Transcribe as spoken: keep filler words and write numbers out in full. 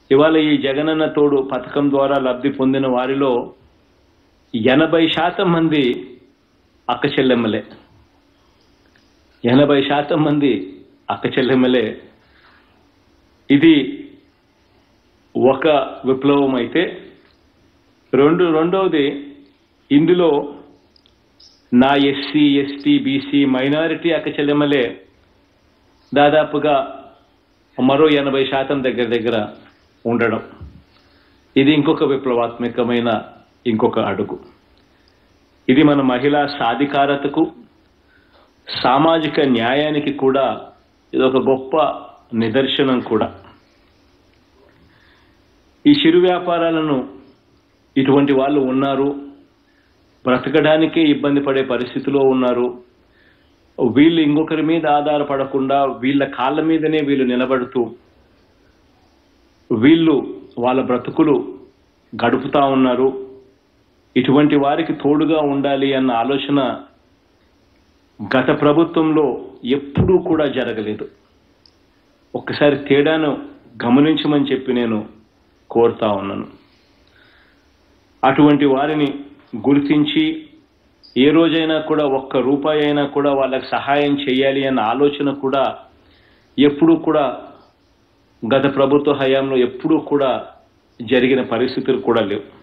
ఇవాళ ఈ జగనన్న తోడు పథకం ద్వారా లబ్ధి పొందిన వారిలో ఎనభై శాతం మంది అక్క చెల్లెమ్మలే ఎనభై శాతం మంది అక్క చెల్లెమ్మలే ఇది ఒక విప్లవం అయితే రెండు రెండవది ఇందులో నా ఎస్సీ ఎస్టీ బీసీ మైనారిటీ అక్క చెల్లెమ్మలే దాదాపుగా మరో ఎనభై శాతం దగ్గర దగ్గర ఉండడం ఇది ఇంకొక విప్లవాత్మకమైన ఇంకొక అడుగు. ఇది మన మహిళా సాధికారతకు సామాజిక న్యాయానికి కూడా ఇది ఒక గొప్ప నిదర్శనం కూడా. ఈ చిరు వ్యాపారాలను ఇటువంటి వాళ్ళు ఉన్నారు, బ్రతకడానికే ఇబ్బంది పడే పరిస్థితిలో ఉన్నారు. వీళ్ళు ఇంకొకరి మీద ఆధారపడకుండా వీళ్ళ కాళ్ళ మీదనే వీళ్ళు నిలబడుతూ వీళ్ళు వాళ్ళ బ్రతుకులు గడుపుతా ఉన్నారు. ఇటువంటి వారికి తోడుగా ఉండాలి అన్న ఆలోచన గత ప్రభుత్వంలో ఎప్పుడూ కూడా జరగలేదు. ఒక్కసారి తేడాను గమనించమని చెప్పి నేను కోరుతా ఉన్నాను. అటువంటి వారిని గుర్తించి ఏ రోజైనా కూడా ఒక్క రూపాయి అయినా కూడా వాళ్ళకి సహాయం చేయాలి అన్న ఆలోచన కూడా ఎప్పుడూ కూడా గత ప్రభుత్వ హయాంలో ఎప్పుడూ కూడా జరిగిన పరిస్థితులు కూడా లేవు.